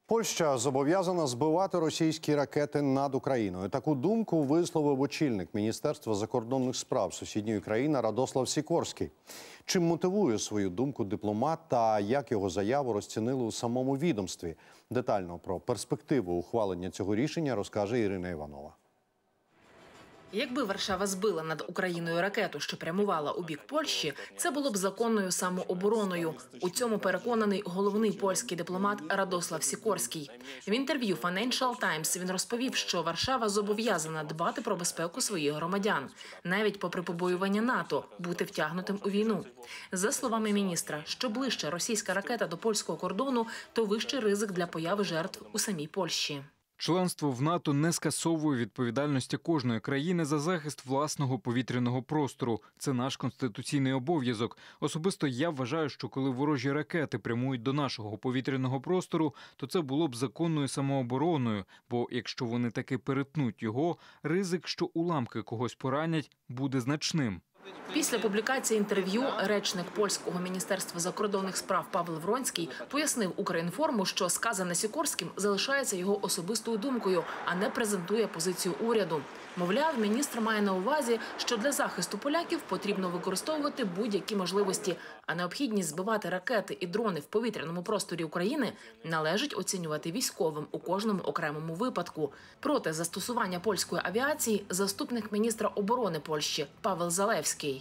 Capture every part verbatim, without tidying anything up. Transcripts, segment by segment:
Польща зобов'язана збивати російські ракети над Україною. Таку думку висловив очільник Міністерства закордонних справ сусідньої країни Радослав Сікорський. Чим мотивує свою думку дипломат та як його заяву розцінили у самому відомстві? Детально про перспективу ухвалення цього рішення розкаже Ірина Іванова. Якби Варшава збила над Україною ракету, що прямувала у бік Польщі, це було б законною самообороною. У цьому переконаний головний польський дипломат Радослав Сікорський. В інтерв'ю Financial Times він розповів, що Варшава зобов'язана дбати про безпеку своїх громадян, навіть попри побоювання НАТО бути втягнутим у війну. За словами міністра, що ближче російська ракета до польського кордону, то вищий ризик для появи жертв у самій Польщі. Членство в НАТО не скасовує відповідальності кожної країни за захист власного повітряного простору. Це наш конституційний обов'язок. Особисто я вважаю, що коли ворожі ракети прямують до нашого повітряного простору, то це було б законною самообороною, бо якщо вони таки перетнуть його, ризик, що уламки когось поранять, буде значним. Після публікації інтерв'ю речник польського міністерства закордонних справ Павел Вронський пояснив Укрінформу, що сказане Сікорським залишається його особистою думкою, а не презентує позицію уряду. Мовляв, міністр має на увазі, що для захисту поляків потрібно використовувати будь-які можливості, а необхідність збивати ракети і дрони в повітряному просторі України належить оцінювати військовим у кожному окремому випадку. Проти застосування польської авіації заступник міністра оборони Польщі Павел Залевський.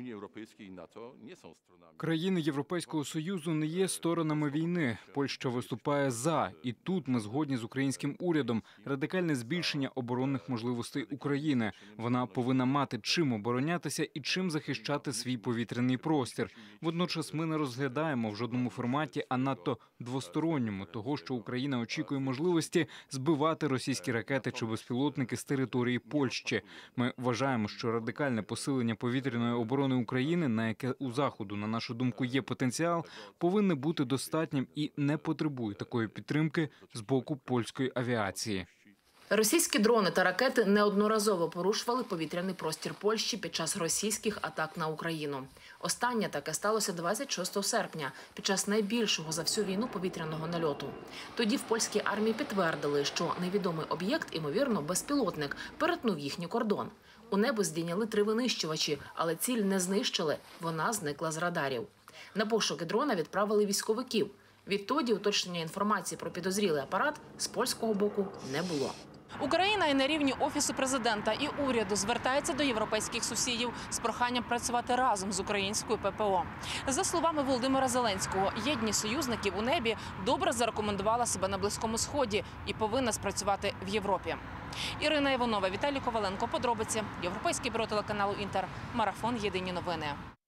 Країни Європейського Союзу не є сторонами війни. Польща виступає за. І тут ми згодні з українським урядом. Радикальне збільшення оборонних можливостей України. Вона повинна мати чим оборонятися і чим захищати свій повітряний простір. Водночас ми не розглядаємо в жодному форматі, а надто двосторонньому, того, що Україна очікує можливості збивати російські ракети чи безпілотники з території Польщі. Ми вважаємо, що радикальне посилення повітряної оборони України, на яке у Заходу, на нашу думку, є потенціал, повинне бути достатнім і не потребує такої підтримки з боку польської авіації. Російські дрони та ракети неодноразово порушували повітряний простір Польщі під час російських атак на Україну. Останнє таке сталося двадцять шостого серпня, під час найбільшого за всю війну повітряного нальоту. Тоді в польській армії підтвердили, що невідомий об'єкт, ймовірно, безпілотник, перетнув їхній кордон. У небо здійняли три винищувачі, але ціль не знищили, вона зникла з радарів. На пошуки дрона відправили військовиків. Відтоді уточнення інформації про підозрілий апарат з польського боку не було. Україна і на рівні Офісу президента і уряду звертається до європейських сусідів з проханням працювати разом з українською ППО. За словами Володимира Зеленського, єдність союзників у небі добре зарекомендувала себе на Близькому Сході і повинна спрацювати в Європі. Ірина Іванова, Віталій Коваленко. Подробиці. Європейське бюро телеканалу «Інтер». Марафон. Єдині новини.